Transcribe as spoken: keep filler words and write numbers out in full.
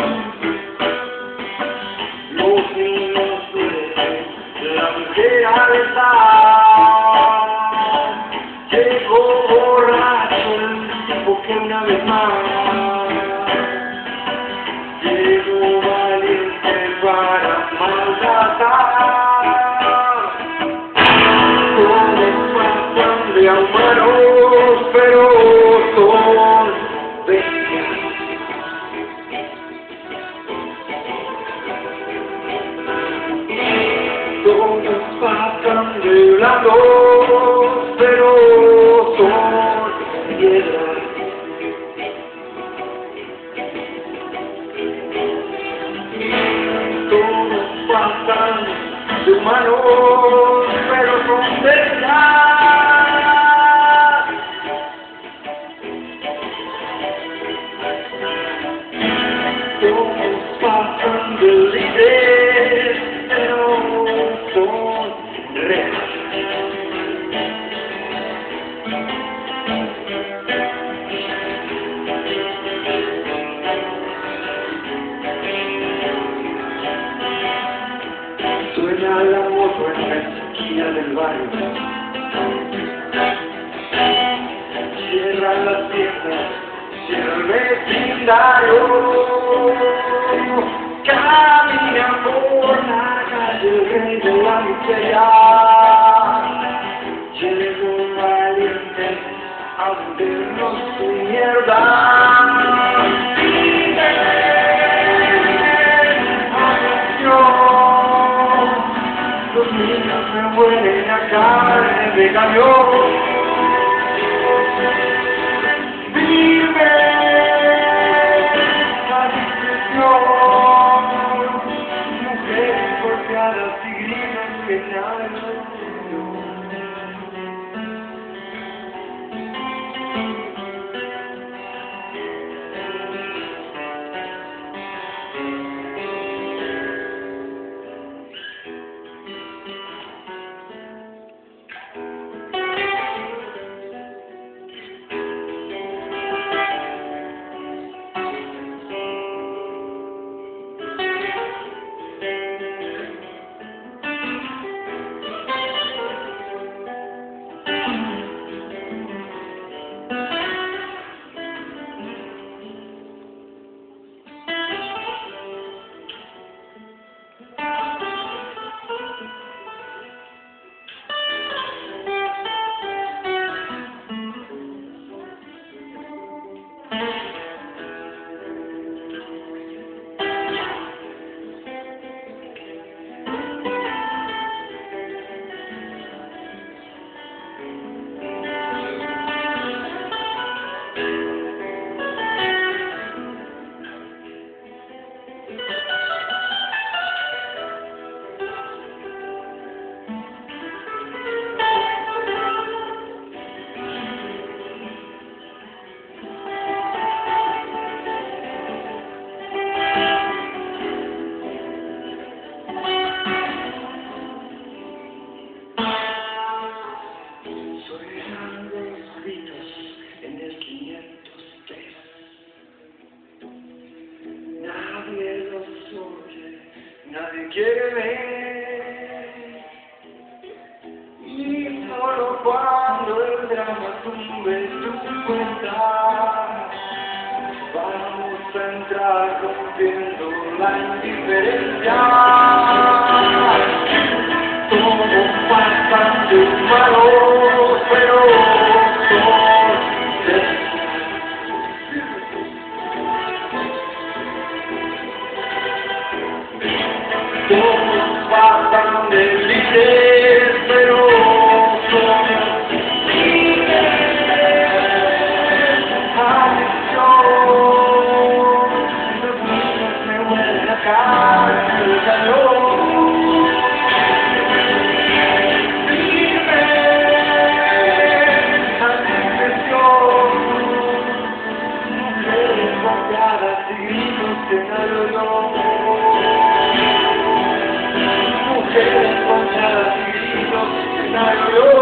Los niños duermen, la mujer alta. Llegó borracho el tipo que una vez más llegó valiente para maltratar. Todos pasan de humanos, pero son bestias. Todos pasan de blandos, pero son piedras. Todos pasan de humanos, pero son bestias. Todos pasan de líderes, pero son rejas. Suena la moto en la esquina del barrio. Cierran las tiendas, cierra el vecindario. Camina por la calle el rey de la miseria. Llegó valiente a vendernos su mierda. Los niños me huelen a carne de cañón. Vive la discreción. Mujeres golpeadas y gritos que nadie oyó. Nadie quiere ver, y solo cuando el drama tumbe tu cuenta, vamos a entrar rompiendo la indiferencia. Todos pasan de humanos, pero son de todos pasan de líderes, pero son líderes. Adicción, los niños me huelen a cara de calor. Vive adicción, mujeres golpeadas y gritos que nadie oyó. Mujeres contra las gritos que nadie oyó.